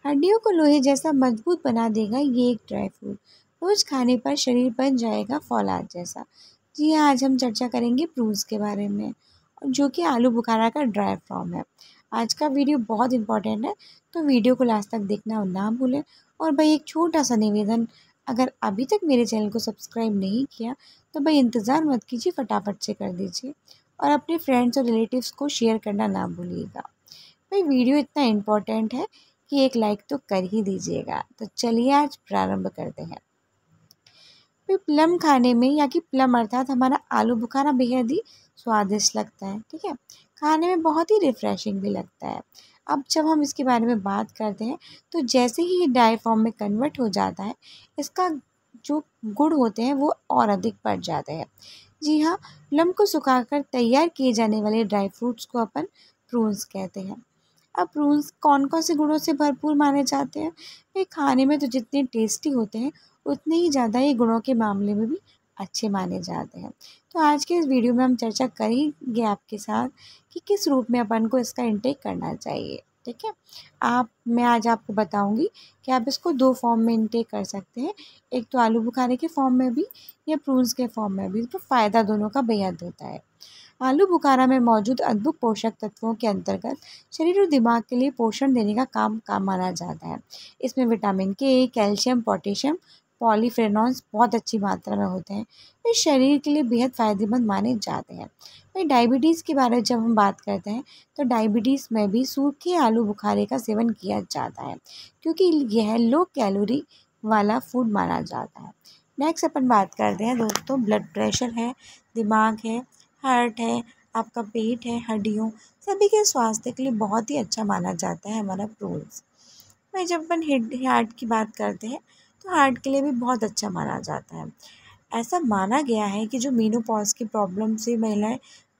हड्डियों को लोहे जैसा मजबूत बना देगा ये एक ड्राई फ्रूट। रोज खाने पर शरीर बन जाएगा फौलाद जैसा। जी हाँ, आज हम चर्चा करेंगे प्रून्स के बारे में, जो कि आलू बुखारा का ड्राई फॉर्म है। आज का वीडियो बहुत इंपॉर्टेंट है, तो वीडियो को लास्ट तक देखना ना भूलें। और भाई एक छोटा सा निवेदन, अगर अभी तक मेरे चैनल को सब्सक्राइब नहीं किया तो भाई इंतज़ार मत कीजिए, फटाफट से कर दीजिए और अपने फ्रेंड्स और रिलेटिव्स को शेयर करना ना भूलिएगा। भाई वीडियो इतना इम्पोर्टेंट है कि एक लाइक तो कर ही दीजिएगा। तो चलिए आज प्रारंभ करते हैं। भाई प्लम खाने में, या कि प्लम अर्थात हमारा आलू बुखारा, बेहद ही स्वादिष्ट लगता है। ठीक है, खाने में बहुत ही रिफ़्रेशिंग भी लगता है। अब जब हम इसके बारे में बात करते हैं तो जैसे ही ये ड्राई फॉर्म में कन्वर्ट हो जाता है, इसका जो गुण होते हैं वो और अधिक बढ़ जाते हैं। जी हाँ, प्लम को सुखाकर तैयार किए जाने वाले ड्राई फ्रूट्स को अपन प्रून्स कहते हैं। अब प्रून्स कौन कौन से गुणों से भरपूर माने जाते हैं? ये खाने में तो जितने टेस्टी होते हैं उतने ही ज़्यादा ये गुणों के मामले में भी अच्छे माने जाते हैं। तो आज के इस वीडियो में हम चर्चा करेंगे आपके साथ कि किस रूप में अपन को इसका इंटेक करना चाहिए। ठीक है, मैं आज आपको बताऊंगी कि आप इसको 2 फॉर्म में इंटेक कर सकते हैं। एक तो आलू बुखारे के फॉर्म में भी, या प्रून्स के फॉर्म में भी। तो फ़ायदा दोनों का बेहद होता है। आलू बुखारा में मौजूद अद्भुत पोषक तत्वों के अंतर्गत शरीर और दिमाग के लिए पोषण देने का काम माना जाता है। इसमें विटामिन के, कैल्शियम, पोटेशियम, पॉलीफेनॉल्स बहुत अच्छी मात्रा में होते हैं। ये शरीर के लिए बेहद फ़ायदेमंद माने जाते हैं। वहीं डायबिटीज़ के बारे में जब हम बात करते हैं तो डायबिटीज़ में भी सूखे आलू बुखारे का सेवन किया जाता है, क्योंकि यह लो कैलोरी वाला फूड माना जाता है। नेक्स्ट अपन बात करते हैं दोस्तों, ब्लड प्रेशर है, दिमाग है, हार्ट है, आपका पेट है, हड्डियों, सभी के स्वास्थ्य के लिए बहुत ही अच्छा माना जाता है हमारा प्रून्स। भाई जब अपन हार्ट की बात करते हैं तो हार्ट के लिए भी बहुत अच्छा माना जाता है। ऐसा माना गया है कि जो मेनोपॉज की प्रॉब्लम से महिलाएं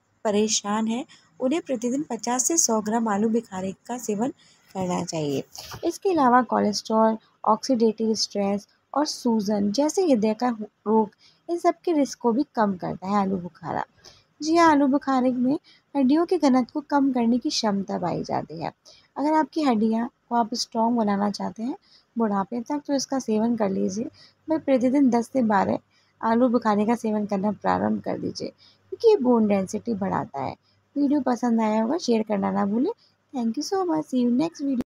परेशान हैं, उन्हें प्रतिदिन 50 से 100 ग्राम आलू बुखारे का सेवन करना चाहिए। इसके अलावा कोलेस्ट्रॉल, ऑक्सीडेटिव स्ट्रेस और सूजन जैसे हृदय का रोग, इन सब के रिस्क को भी कम करता है आलू बुखारा। जी हाँ, आलू बुखारे में हड्डियों के घनत्व को कम करने की क्षमता पाई जाती है। अगर आपकी हड्डियाँ को आप स्ट्रॉन्ग बनाना चाहते हैं बुढ़ापे तक, तो इसका सेवन कर लीजिए। भाई प्रतिदिन 10 से 12 आलू बुखारे का सेवन करना प्रारंभ कर दीजिए, क्योंकि ये बोन डेंसिटी बढ़ाता है। वीडियो पसंद आया होगा शेयर करना ना भूलें। Thank you so much. See you next video.